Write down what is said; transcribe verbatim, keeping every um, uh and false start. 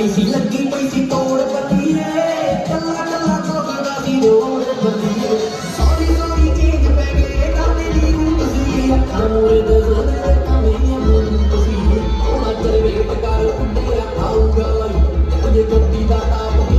सी लगी पई सी तोड़ बल्लीए कल्ला कल्ला सोचदा सी रोड बल्लीए सॉरी सॉरी चेंज पै गए गाने दी रूट सी अखां मोरे दे जोरे कमी मूत सी होना चल वेट कर उड्डिया आऊगा लाई मुझे गड्डी दा ताप